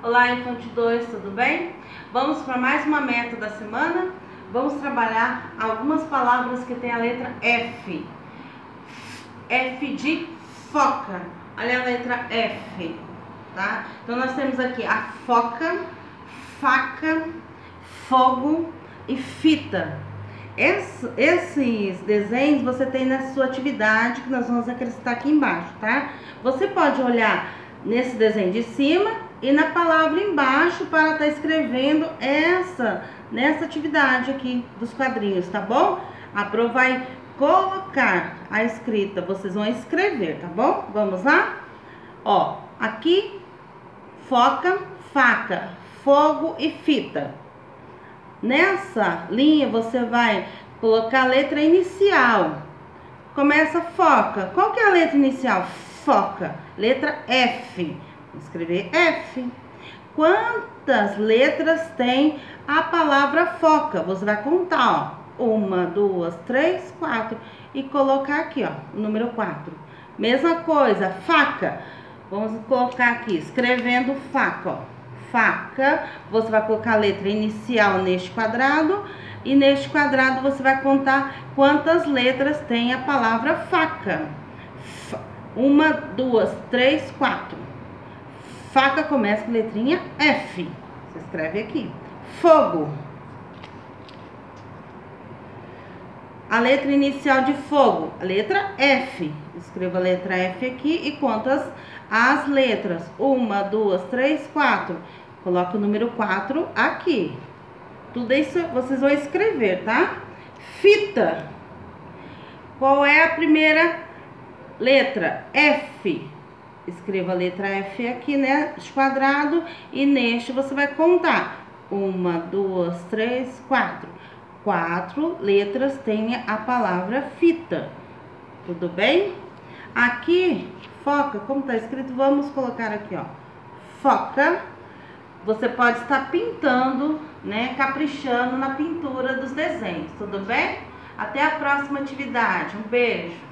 Olá, Infante 2, tudo bem? Vamos para mais uma meta da semana. Vamos trabalhar algumas palavras que tem a letra F. F de foca. Olha a letra F, tá? Então nós temos aqui a foca, faca, fogo e fita. Esses desenhos você tem na sua atividade, que nós vamos acrescentar aqui embaixo, tá? Você pode olhar nesse desenho de cima e na palavra embaixo para estar escrevendo nessa atividade aqui dos quadrinhos, tá bom? A Pro vai colocar a escrita, vocês vão escrever, tá bom? Vamos lá? Ó, aqui, foca, faca, fogo e fita. Nessa linha você vai colocar a letra inicial. Começa foca. Qual que é a letra inicial? Foca. Letra F. Vou escrever F. Quantas letras tem a palavra foca? Você vai contar, ó. 1, 2, 3, 4. E colocar aqui, ó, o número 4. Mesma coisa, faca. Vamos colocar aqui, escrevendo faca, ó. Faca, você vai colocar a letra inicial neste quadrado e neste quadrado você vai contar quantas letras tem a palavra faca. 1, 2, 3, 4. Faca começa com letrinha F. Você escreve aqui. Fogo. A letra inicial de fogo, a letra F. Escreva a letra F aqui e conta as letras. 1, 2, 3, 4. Coloca o número 4 aqui. Tudo isso vocês vão escrever, tá? Fita. Qual é a primeira letra? F. Escreva a letra F aqui, né? Quadrado. E neste você vai contar. 1, 2, 3, 4. 4 letras tem a palavra fita. Tudo bem? Aqui, foca, como tá escrito, vamos colocar aqui, ó. Foca. Você pode estar pintando, né, caprichando na pintura dos desenhos, tudo bem? Até a próxima atividade. Um beijo!